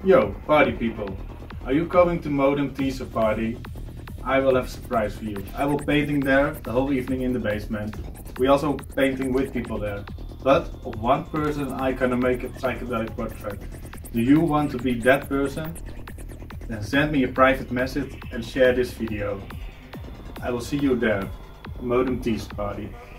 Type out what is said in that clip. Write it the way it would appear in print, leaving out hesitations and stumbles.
Yo, party people, are you coming to Modem teaser party? I will have a surprise for you. I will painting there the whole evening in the basement. We also painting with people there. But of one person I gonna make a psychedelic portrait. Do you want to be that person? Then send me a private message and share this video. I will see you there. Modem teaser party.